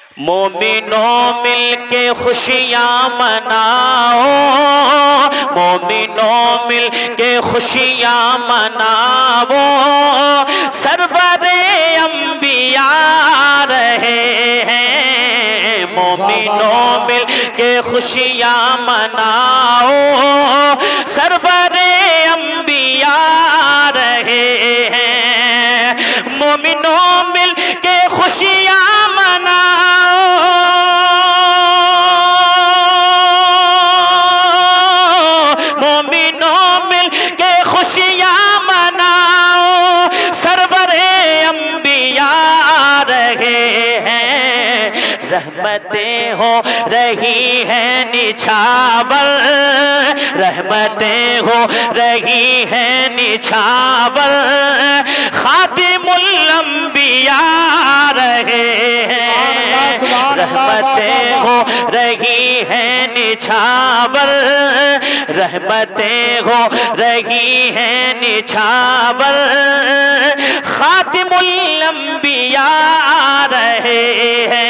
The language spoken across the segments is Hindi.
मोमिनों मिलके खुशियाँ मनाओ, मोमिनों मिलके खुशियाँ मनाओ, सरवरे अंबिया रहे हैं। मोमिनों मिलके खुशियाँ मनाओ, सरवरे अंबिया रहे हैं। मोमिनों मिलके खुशियाँ रहमतें हो रही हैं निछावर, रहमतें हो रही हैं निछावर, खातिमुल अंबिया रहे हैं। रहमतें हो रही हैं निछावर, रहमतें हो रही हैं निछावर, खातिमुल अंबिया रहे हैं।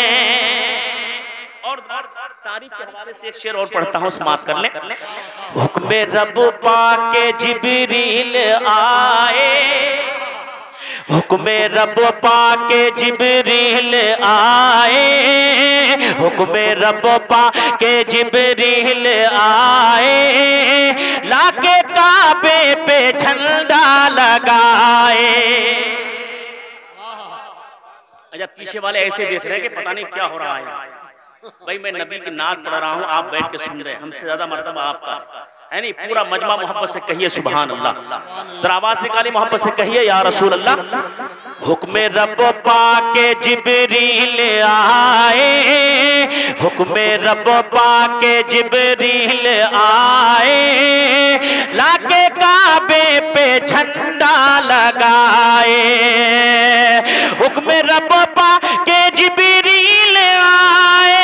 तारीख के हवाले से एक शेर और पढ़ता हूँ, समाप्त कर ले। हुक्मे रब पाके जिब्रील आए, हुक्मे रब पाके जिब्रील आए, हुक्मे रब पाके जिब्रील आए, लाके काबे पे झंडा लगाए। अच्छा, पीछे वाले ऐसे देख रहे हैं कि पता नहीं क्या हो रहा है। भाई मैं नबी की नात पढ़ रहा हूँ, आप बैठ के सुन रहे हैं, हमसे ज्यादा मर्तबा आपका है नहीं। पूरा मजमा मोहब्बत से कहिए सुभान अल्लाह, जरा आवाज निकाली मोहब्बत से कहिए या रसूल अल्लाह। हुक्मे रब पाके जिब्रील आए, हुक्मे रब पाके जिब्रील आए, लाके काबे पे झंडा लगाए। हुक्मे रब पाके जिब्रील आए,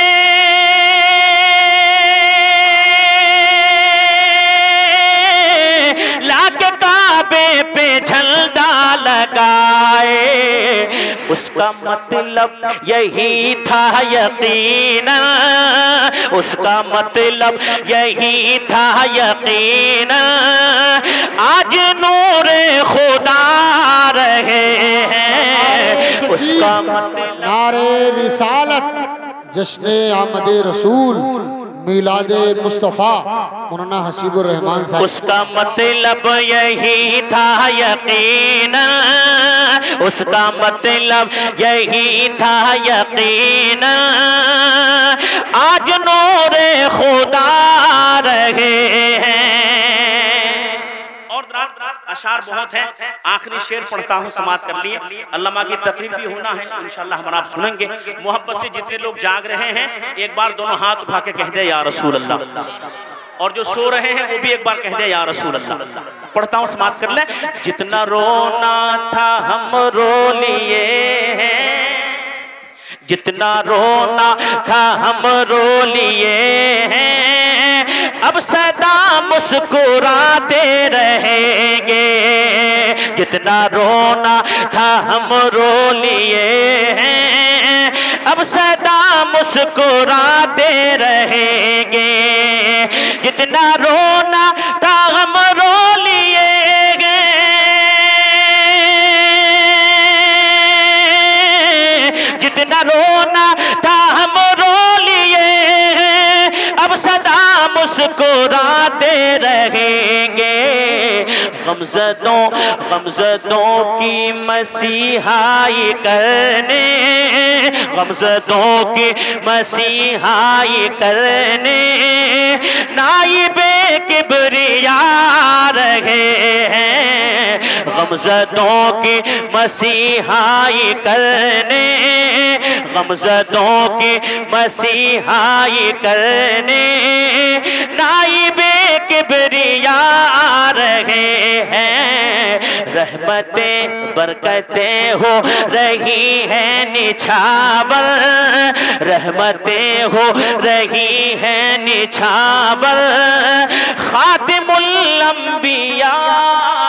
झंडा लगाए। उसका मतलब यही था यकीनन, उसका मतलब यही था यकीनन, आज नूरे खुदा रहे हैं। उसका मतलब नारे रिसालत, जश्न आमदे रसूल, मिलादे मुस्तफ़ा मौलाना हसीबुर रहमान साहब। उसका मतलब यही था यकीनन, उसका मतलब यही था यकीनन, आज नूरे खुदा रहे हैं। और अशार बहुत है, आखिरी शेर पढ़ता हूँ, समाप्त कर लिए। अल्लामा की तकरीर भी होना है इंशाअल्लाह, हम आप सुनेंगे। मोहब्बत से जितने लोग जाग रहे हैं एक बार दोनों हाथ उठा के कह दे या रसूल अल्लाह, और जो सो रहे हैं वो भी एक बार कह दे या रसूल अल्लाह। पढ़ता हूँ, समाप्त कर ले। जितना रोना था हम रो लिए हैं, जितना रोना था हम रो लिए हैं, अब सदा मुस्कुराते रहेंगे। जितना रोना था हम रो लिए हैं, अब सदा मुस्कुराते रहेंगे। जितना रोना था हम रो लिए हैं, जितना रोना था हम रो लिए हैं, अब सदा मुस्कुराते रहेंगे। गमज़दों की मसीहाई करने, गमज़दों की मसीहाई करने, नाइबे किबरिया रहे हैं। गमज़दों की मसीहाई करने, गमज़दों की मसीहाई करने, नाइबे किबरिया रहे हैं। रहमतें बरकतें हो रही हैं निछावर, रहमतें हो रही हैं निछावर, खातिमुल अंबिया